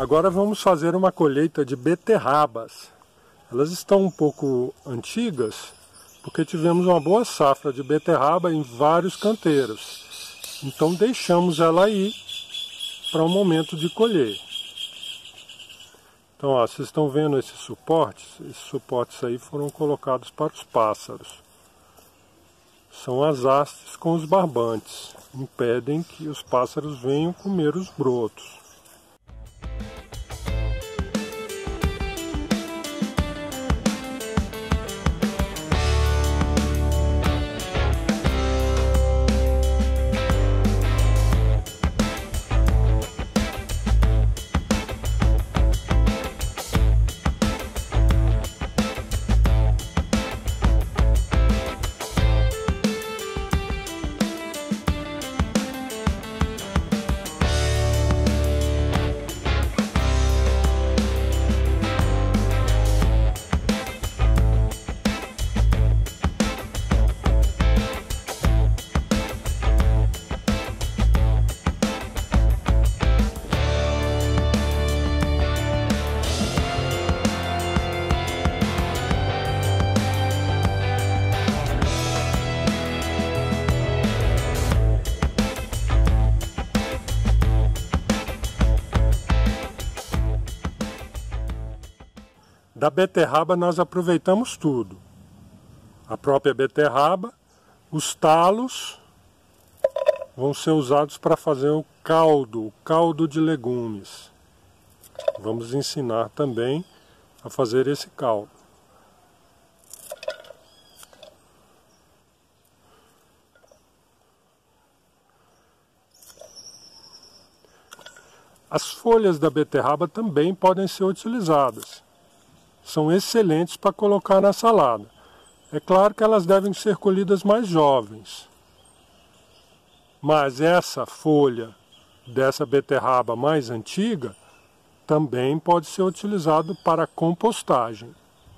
Agora vamos fazer uma colheita de beterrabas. Elas estão um pouco antigas, porque tivemos uma boa safra de beterraba em vários canteiros. Então deixamos ela aí para o momento de colher. Então, ó, vocês estão vendo esses suportes aí foram colocados para os pássaros. São as hastes com os barbantes, impedem que os pássaros venham comer os brotos. Da beterraba nós aproveitamos tudo. A própria beterraba, os talos vão ser usados para fazer o caldo de legumes. Vamos ensinar também a fazer esse caldo. As folhas da beterraba também podem ser utilizadas. São excelentes para colocar na salada. É claro que elas devem ser colhidas mais jovens. Mas essa folha dessa beterraba mais antiga também pode ser utilizado para compostagem.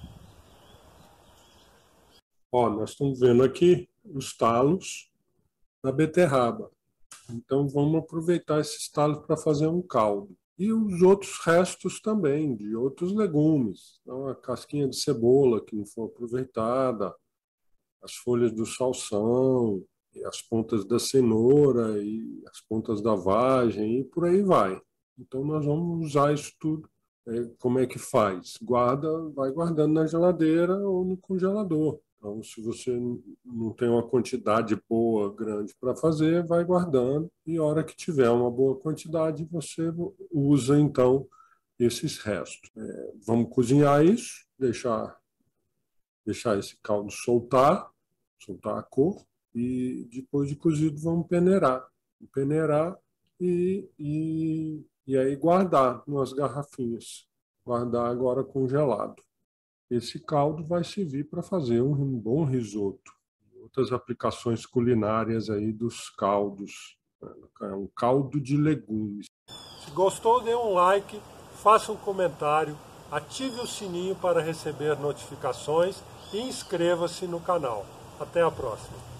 Ó, nós estamos vendo aqui os talos da beterraba. Então vamos aproveitar esses talos para fazer um caldo. E os outros restos também, de outros legumes. Então, a casquinha de cebola que não foi aproveitada, as folhas do salsão, e as pontas da cenoura, e as pontas da vagem, e por aí vai. Então nós vamos usar isso tudo. Como é que faz? Vai guardando na geladeira ou no congelador. Então, se você não tem uma quantidade boa, grande para fazer, vai guardando e a hora que tiver uma boa quantidade, você usa então esses restos. Vamos cozinhar isso, deixar esse caldo soltar a cor e depois de cozido vamos peneirar. Peneirar e aí guardar nas garrafinhas. Guardar agora congelado. Esse caldo vai servir para fazer um bom risoto. Outras aplicações culinárias aí dos caldos. É um caldo de legumes. Se gostou, dê um like, faça um comentário, ative o sininho para receber notificações e inscreva-se no canal. Até a próxima.